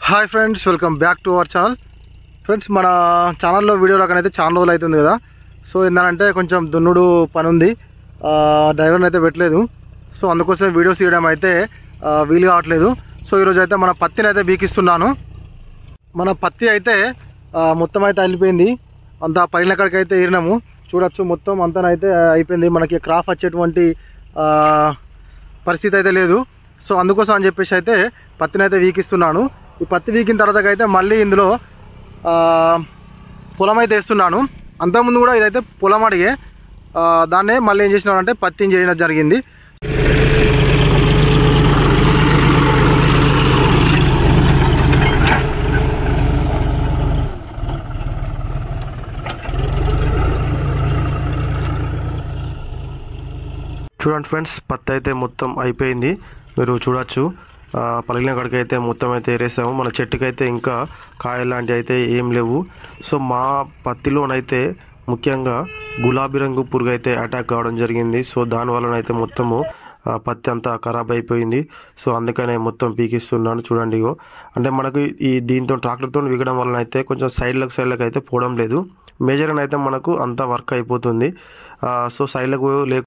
Hi friends, welcome back to our channel. Friends, మన ఛానల్లో video రాకనైతే చాలా రోజులు అవుతుంది కదా. సో ఏంటంటే కొంచెం దున్నుడు పని ఉంది, డ్రైవర్ని అయితే పెట్టలేదు. సో అందుకోసం వీడియోస్ తీయడం అయితే వీలు కావట్లేదు. సో ఈరోజు అయితే మన పత్తిని అయితే బీకిస్తున్నాను. మన పత్తి అయితే మొత్తం అయితే వెళ్ళిపోయింది. అంతా పైన కాడికి అయితే ఏరినాము. చూడొచ్చు, మొత్తం అంతా అయితే అయిపోయింది. మనకి క్రాప్ వచ్చేటువంటి పరిస్థితి అయితే లేదు. సో అందుకోసం అని చెప్పేసి అయితే పత్తిని అయితే వీకిస్తున్నాను. ఈ పత్తి వీకిన తర్వాత అయితే మళ్ళీ ఇందులో పొలం అయితే వేస్తున్నాను. అంతకుముందు కూడా ఇదైతే పొలం అడిగే, దాన్నే మళ్ళీ ఏం చేసినానంటే పత్తిని చేయడం జరిగింది. చూడండి ఫ్రెండ్స్, పత్తి అయితే మొత్తం అయిపోయింది. మీరు చూడొచ్చు, పలిగిన కాడికి అయితే మొత్తం అయితే ఏరేసాము. మన చెట్టుకైతే ఇంకా కాయలు లాంటివి అయితే ఏం లేవు. సో మా పత్తిలోనైతే ముఖ్యంగా గులాబీ రంగు పురుగు అయితే అటాక్ కావడం జరిగింది. సో దానివల్లనైతే మొత్తము పత్తి అంతా ఖరాబ్ అయిపోయింది. సో అందుకనే మొత్తం పీకిస్తున్నాను. చూడండి, ఇగో అంటే మనకు ఈ దీంతో ట్రాక్టర్తో వీగడం వలన అయితే కొంచెం సైడ్లకు అయితే పోవడం లేదు. మేజర్గా అయితే మనకు అంతా వర్క్ అయిపోతుంది. సో సైడ్లకు